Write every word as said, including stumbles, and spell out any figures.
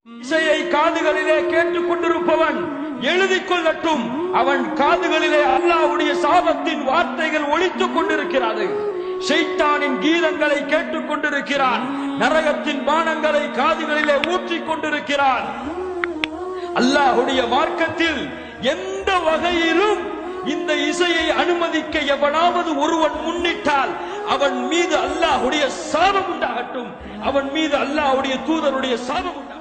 இசையை காதுகளிலே கேட்டுக் கொண்டிருப்பவன் எழுதிக் கொள்ளட்டும், அவன் காதுகளிலே அல்லாஹ்வுடைய சாபத்தின் வார்த்தைகள் ஒலித்துக் கொண்டிருக்கிறது. ஷைத்தானின் கீதங்களை கேட்டுக் கொண்டிருக்கிறான். நரகத்தின் பானங்களை காதுகளிலே ஊற்றிக் கொண்டிருக்கிறான். அல்லாஹ்வுடைய மார்க்கத்தில் எந்த வகையிலும் இந்த இசையை அனுமதிக்க எவனாவது ஒருவன் முன்னிட்டால் அவன் மீது அல்லாஹ்வுடைய சாபம் உண்டாகட்டும், அவன் மீது அல்லாஹ்வுடைய தூதருடைய சாபம் உண்டாகட்டும்.